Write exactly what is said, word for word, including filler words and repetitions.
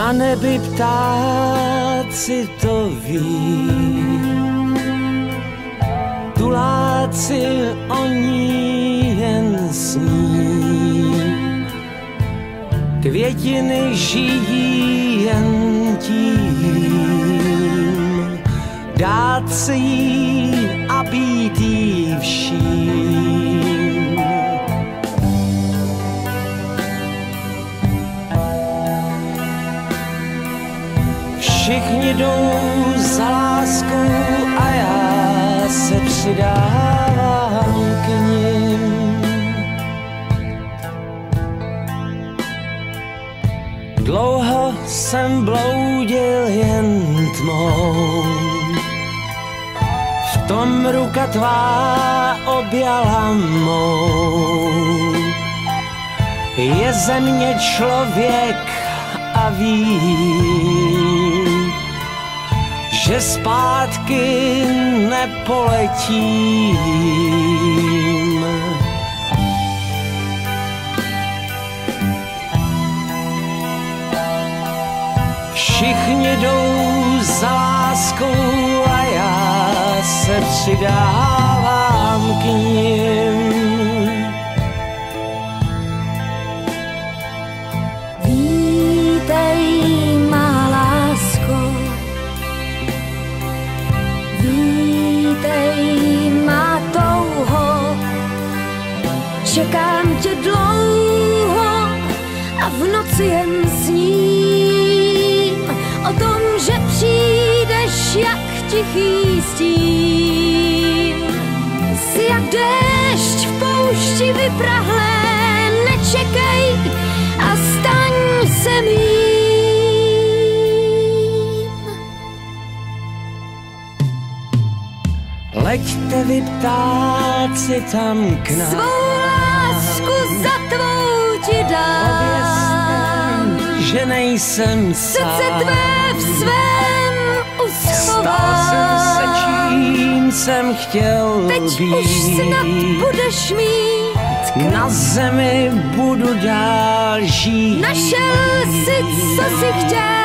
Na nebi ptáci to ví, tuláci o ní jen sní. Květiny žijí jen tím, dát se jí a být jí vším. Všichni jdou za láskou a já se přidávám k nim. Dlouho jsem bloudil jen tmou, v tom ruka tvá objala mou. Je ze mě člověk a vím, že zpátky nepoletím. Všichni jdou za láskou a já se přidávám k nim. Vítej, má lásko, vítej, má touho, čekám tě dlouho a v noci jen sním o tom, že přijdeš jak tichý stín. Jsi jak déšť v poušti vyprahlé, nečekej a staň se mým. Leďte vy ptáci tam k nám, svou lásku za tvou ti dám, že nejsem sám. srdce tvé v svém uschovám. Stal jsem se čím jsem chtěl teď být. Už snad budeš mít krát. Na zemi budu dál žít. Našel jsi, co jsi chtěl.